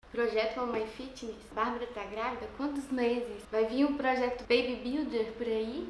Projeto Mamãe Fitness. Bárbara tá grávida? Quantos meses? Vai vir um projeto Baby Builder por aí?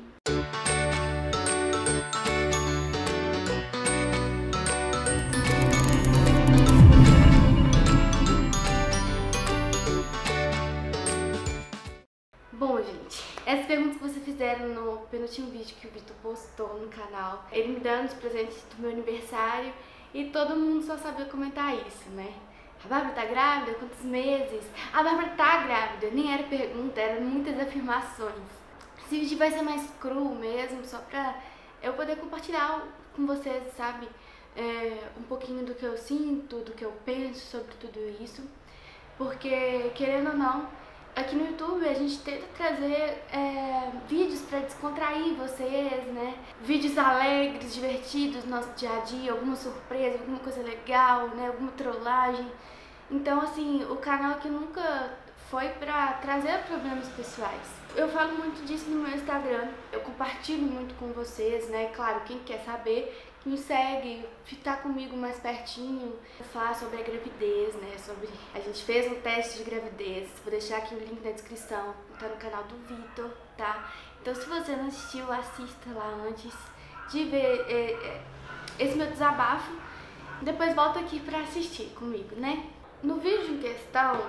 Bom, gente, essas perguntas que vocês fizeram no penúltimo vídeo que o Vitor postou no canal, ele me dando os presentes do meu aniversário e todo mundo só sabia comentar isso, né? A Bárbara tá grávida? Quantos meses? A Bárbara tá grávida? Nem era pergunta, eram muitas afirmações. Esse vídeo vai ser mais cru mesmo, só pra eu poder compartilhar com vocês, sabe? Um pouquinho do que eu sinto, do que eu penso sobre tudo isso. Porque, querendo ou não, aqui no YouTube a gente tenta trazer vídeos pra descontrair vocês, né? Vídeos alegres, divertidos do nosso dia a dia, alguma surpresa, alguma coisa legal, né? Alguma trollagem. Então, assim, o canal aqui nunca foi pra trazer problemas pessoais. Eu falo muito disso no meu Instagram, eu compartilho muito com vocês, né? Claro, quem quer saber, que me segue, ficar comigo mais pertinho, falar sobre a gravidez, né? A gente fez um teste de gravidez, vou deixar aqui o link na descrição, tá no canal do Vitor, tá? Então, se você não assistiu, assista lá antes de ver esse meu desabafo, depois volta aqui pra assistir comigo, né? No vídeo em questão,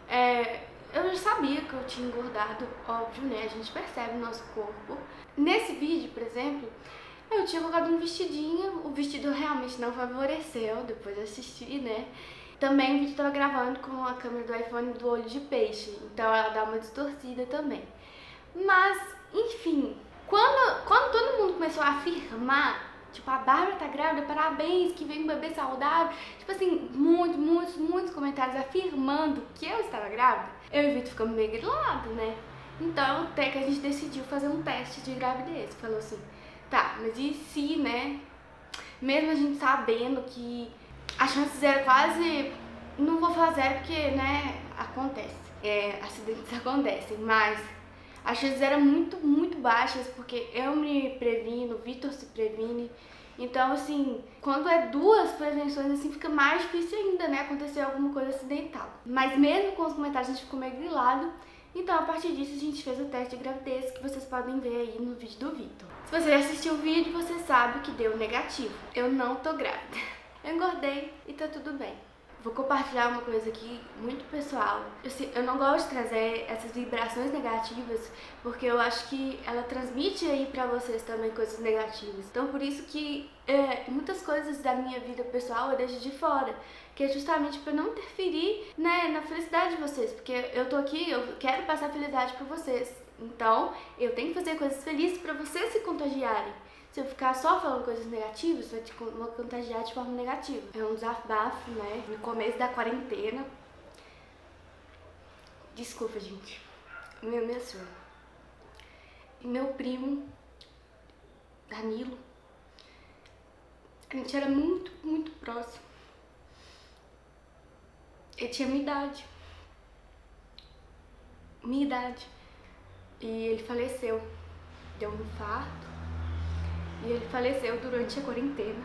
eu já sabia que eu tinha engordado, óbvio, né? A gente percebe no nosso corpo. Nesse vídeo, por exemplo, eu tinha colocado um vestidinho, o vestido realmente não favoreceu, depois eu assisti, né? Também o vídeo tava gravando com a câmera do iPhone do olho de peixe, então ela dá uma distorcida também. Mas, enfim, quando todo mundo começou a afirmar, tipo, a Bárbara tá grávida, parabéns, que vem um bebê saudável. Tipo assim, muitos comentários afirmando que eu estava grávida. Eu e o Vitor ficamos meio grilados, né? Então, até que a gente decidiu fazer um teste de gravidez. Falou assim, tá, mas e se, né? Mesmo a gente sabendo que a chance era quase... Não vou falar zero porque, né, acontece. Acidentes acontecem, mas... as chances eram muito baixas, porque eu me previno, o Vitor se previne. Então, assim, quando é duas prevenções, assim, fica mais difícil ainda, né, acontecer alguma coisa acidental. Mas mesmo com os comentários, a gente ficou meio grilado. Então, a partir disso, a gente fez o teste de gravidez, que vocês podem ver aí no vídeo do Vitor. Se você já assistiu o vídeo, você sabe que deu negativo. Eu não tô grávida. Eu engordei e tá tudo bem. Vou compartilhar uma coisa aqui muito pessoal. Eu não gosto de trazer essas vibrações negativas, porque eu acho que ela transmite aí pra vocês também coisas negativas. Então por isso que muitas coisas da minha vida pessoal eu deixo de fora, que é justamente pra não interferir, né, na felicidade de vocês, porque eu tô aqui, eu quero passar felicidade pra vocês. Então eu tenho que fazer coisas felizes pra vocês se contagiarem. Se eu ficar só falando coisas negativas, vai te contagiar de forma negativa. É um desabafo, né? No começo da quarentena. Desculpa, gente. Minha sogra. E meu primo, Danilo, a gente era muito próximo. Ele tinha minha idade. Minha idade. E ele faleceu. Deu um infarto. E ele faleceu durante a quarentena.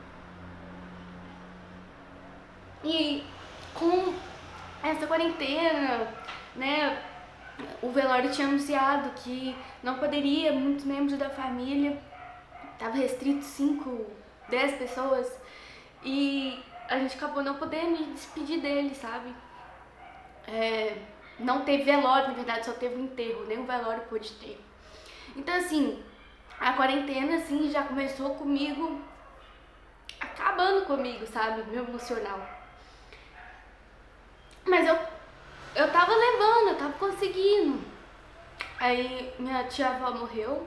E com essa quarentena, né, o velório tinha anunciado que não poderia, muitos membros da família, tava restrito 5, 10 pessoas, e a gente acabou não podendo despedir dele, sabe? Não teve velório, na verdade, só teve um enterro, nem um velório pôde ter. Então, assim, a quarentena, assim, já começou comigo, acabando comigo, sabe, meu emocional. Mas eu tava levando, eu tava conseguindo. Aí minha tia-avó morreu.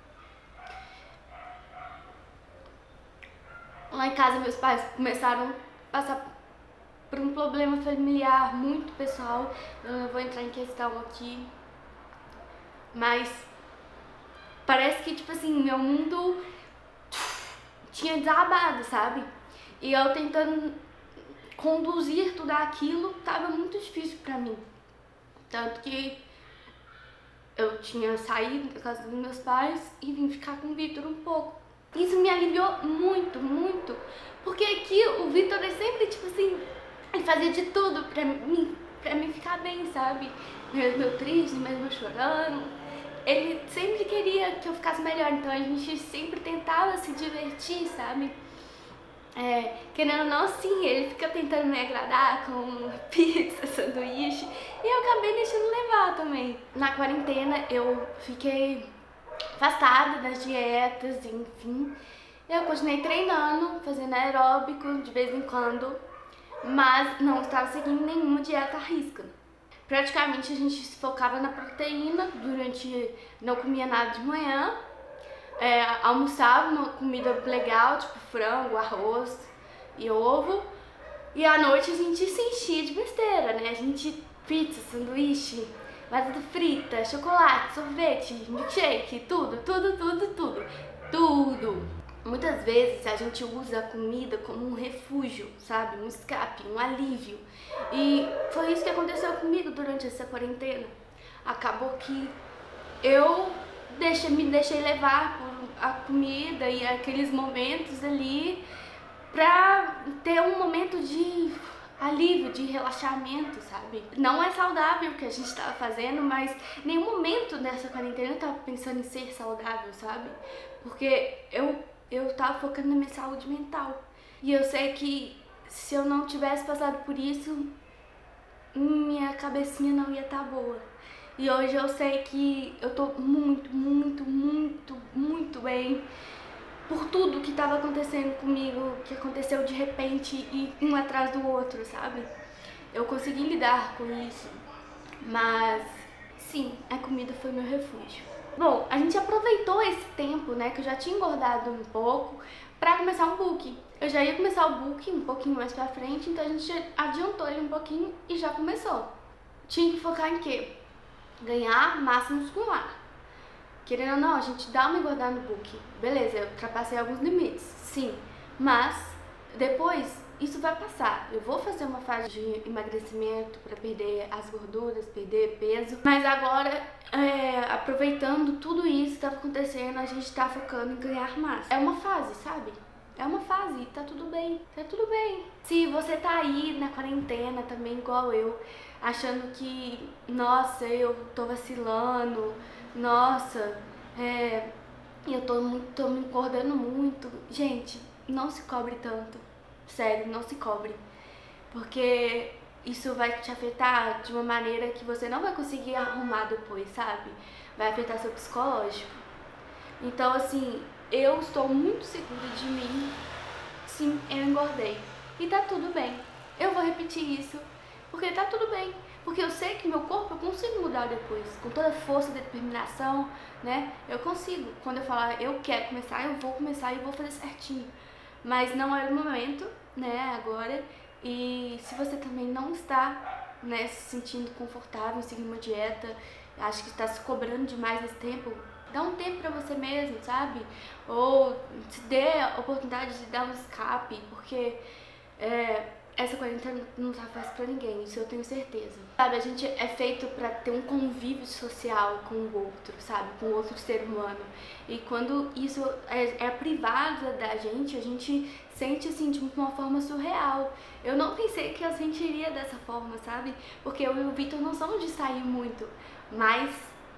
Lá em casa meus pais começaram a passar por um problema familiar muito pessoal. Eu não vou entrar em questão aqui. Mas parece que, tipo assim, meu mundo tinha desabado, sabe? E eu tentando conduzir tudo aquilo tava muito difícil pra mim. Tanto que eu tinha saído da casa dos meus pais e vim ficar com o Vitor um pouco. Isso me aliviou muito, porque aqui o Vitor é sempre, tipo assim, ele fazia de tudo pra mim pra mim ficar bem, sabe? Mesmo eu triste, mesmo eu chorando. Ele sempre queria que eu ficasse melhor, então a gente sempre tentava se divertir, sabe? Querendo ou não, sim, ele fica tentando me agradar com pizza, sanduíche, e eu acabei deixando levar também. Na quarentena eu fiquei afastada das dietas, enfim. Eu continuei treinando, fazendo aeróbico de vez em quando, mas não estava seguindo nenhuma dieta à risca. Praticamente a gente se focava na proteína, não comia nada de manhã, almoçava uma comida legal, tipo frango, arroz e ovo, e à noite a gente se enchia de besteira, né? A gente, pizza, sanduíche, batata frita, chocolate, sorvete, milkshake, tudo. Muitas vezes a gente usa a comida como um refúgio, sabe? Um escape, um alívio. E foi isso que aconteceu comigo durante essa quarentena. Acabou que eu me deixei levar por a comida e aqueles momentos ali pra ter um momento de alívio, de relaxamento, sabe? Não é saudável o que a gente tava fazendo, mas em nenhum momento dessa quarentena eu tava pensando em ser saudável, sabe? Porque eu tava focando na minha saúde mental. E eu sei que se eu não tivesse passado por isso, minha cabecinha não ia estar boa. E hoje eu sei que eu tô muito bem por tudo que tava acontecendo comigo, que aconteceu de repente e um atrás do outro, sabe? Eu consegui lidar com isso, mas sim, a comida foi meu refúgio. Bom, a gente aproveitou esse tempo, né, que eu já tinha engordado um pouco, pra começar um book. Eu já ia começar o book um pouquinho mais pra frente, então a gente adiantou ele um pouquinho e já começou. Tinha que focar em quê? Ganhar massa muscular. Querendo ou não, a gente dá uma engordada no book. Beleza, eu ultrapassei alguns limites, sim. Mas depois isso vai passar. Eu vou fazer uma fase de emagrecimento para perder as gorduras, perder peso. Mas agora, aproveitando tudo isso que estava acontecendo, a gente tá focando em ganhar massa. É uma fase, sabe? É uma fase, tá tudo bem, tá tudo bem. Se você tá aí na quarentena também, igual eu, achando que, nossa, eu tô vacilando, nossa, eu tô me engordando muito. Gente, não se cobre tanto, sério, não se cobre. Porque isso vai te afetar de uma maneira que você não vai conseguir arrumar depois, sabe? Vai afetar seu psicológico. Então, assim, eu estou muito segura de mim. Sim, eu engordei. E tá tudo bem. Eu vou repetir isso, porque tá tudo bem. Porque eu sei que meu corpo eu consigo mudar depois. Com toda a força e determinação, né? Eu consigo. Quando eu falar eu quero começar, eu vou começar e vou fazer certinho. Mas não é o momento, né, agora. E se você também não está, né, se sentindo confortável em seguir uma dieta, acho que está se cobrando demais nesse tempo, dá um tempo pra você mesmo, sabe? Ou se dê a oportunidade de dar um escape, porque essa quarentena não tá fácil pra ninguém, isso eu tenho certeza. Sabe, a gente é feito pra ter um convívio social com o outro, sabe? Com o outro ser humano. E quando isso é privado da gente, a gente sente assim de uma forma surreal. Eu não pensei que eu sentiria dessa forma, sabe? Porque eu e o Vitor não somos de sair muito, mas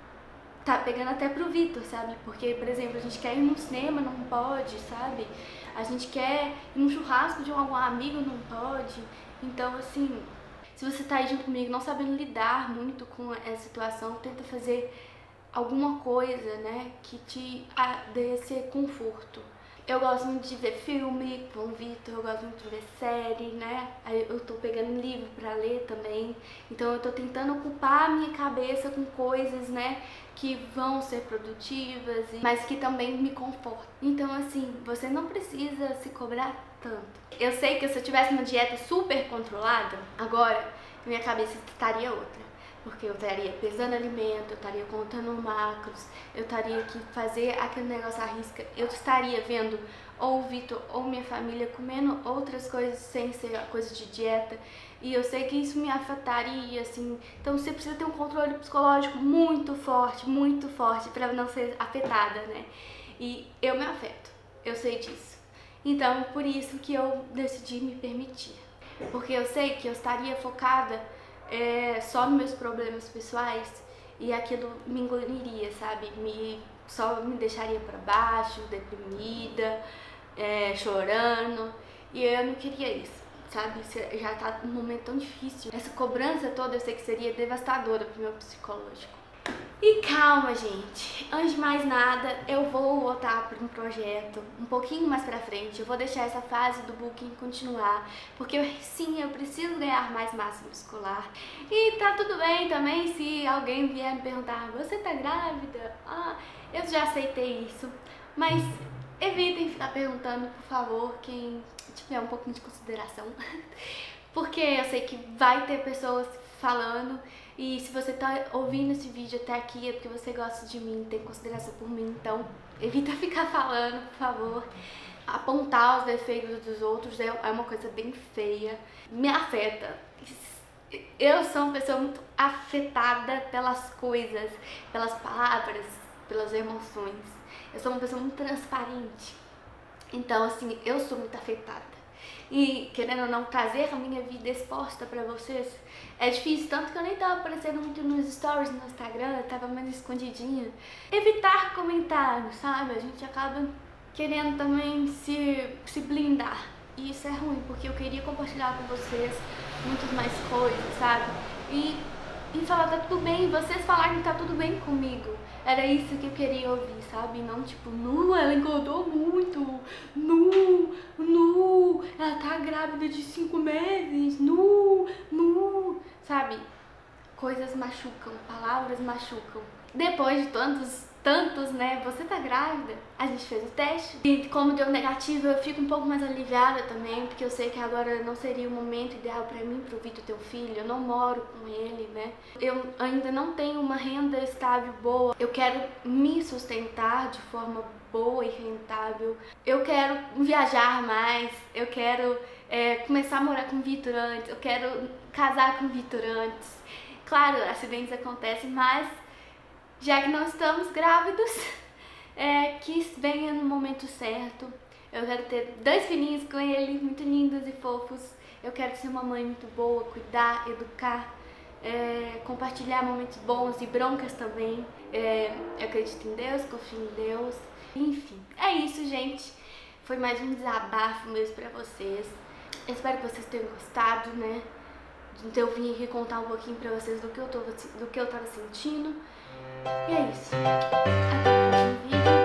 tá pegando até pro Vitor, sabe? Porque, por exemplo, a gente quer ir no cinema, não pode, sabe? A gente quer ir num churrasco de algum amigo, não pode. Então, assim, se você tá aí junto comigo não sabendo lidar muito com essa situação, tenta fazer alguma coisa, né, que te dê esse conforto. Eu gosto muito de ver filme com o Vitor, eu gosto muito de ver série, né? Aí eu tô pegando livro pra ler também. Então eu tô tentando ocupar a minha cabeça com coisas, né, que vão ser produtivas, mas que também me confortam. Então assim, você não precisa se cobrar tanto. Eu sei que se eu tivesse uma dieta super controlada, agora minha cabeça estaria outra. Porque eu estaria pesando alimento, eu estaria contando macros, eu estaria que fazer aquele negócio à risca, eu estaria vendo ou o Vitor ou minha família comendo outras coisas sem ser a coisa de dieta, e eu sei que isso me afetaria, assim. Então você precisa ter um controle psicológico muito forte para não ser afetada, né? E eu me afeto, eu sei disso. Então por isso que eu decidi me permitir, porque eu sei que eu estaria focada só nos meus problemas pessoais e aquilo me engoliria, sabe? Só me deixaria pra baixo, deprimida, chorando. E eu não queria isso, sabe? Já tá num momento tão difícil. Essa cobrança toda eu sei que seria devastadora pro meu psicológico. E calma, gente. Antes de mais nada, eu vou voltar para um projeto um pouquinho mais pra frente. Eu vou deixar essa fase do Booking continuar, porque sim, eu preciso ganhar mais massa muscular. E tá tudo bem também se alguém vier me perguntar: você tá grávida? Eu já aceitei isso, mas evitem ficar perguntando, por favor, quem tiver um pouquinho de consideração. Porque eu sei que vai ter pessoas falando, e se você tá ouvindo esse vídeo até aqui é porque você gosta de mim, tem consideração por mim, então evita ficar falando, por favor. Apontar os defeitos dos outros é uma coisa bem feia, me afeta. Eu sou uma pessoa muito afetada pelas coisas, pelas palavras, pelas emoções. Eu sou uma pessoa muito transparente, então assim, eu sou muito afetada. E querendo ou não trazer a minha vida exposta pra vocês é difícil, tanto que eu nem tava aparecendo muito nos stories no Instagram, eu tava mais escondidinha. Evitar comentários, sabe? A gente acaba querendo também se blindar. E isso é ruim, porque eu queria compartilhar com vocês muitas mais coisas, sabe? E falar tá tudo bem, vocês falarem que tá tudo bem comigo. Era isso que eu queria ouvir, sabe? Não tipo, ela engordou muito, ela tá grávida de 5 meses, sabe? Coisas machucam, palavras machucam. Depois de tantos, né? Você tá grávida? A gente fez o teste. E como deu negativo, eu fico um pouco mais aliviada também, porque eu sei que agora não seria o momento ideal pra mim, pro Vitor ter um filho. Eu não moro com ele, né? Eu ainda não tenho uma renda estável boa. Eu quero me sustentar de forma boa e rentável. Eu quero viajar mais. Eu quero começar a morar com o Vitor antes. Eu quero casar com o Vitor antes. Claro, acidentes acontecem, mas já que não estamos grávidos, que venha no momento certo. Eu quero ter 2 filhinhos com ele, muito lindos e fofos. Eu quero ser uma mãe muito boa, cuidar, educar, compartilhar momentos bons e broncas também. Eu acredito em Deus, confio em Deus. Enfim, é isso, gente. Foi mais um desabafo mesmo pra vocês. Eu espero que vocês tenham gostado, né? Então eu vim aqui contar um pouquinho pra vocês do que eu tava sentindo. E é isso. Até o próximo vídeo.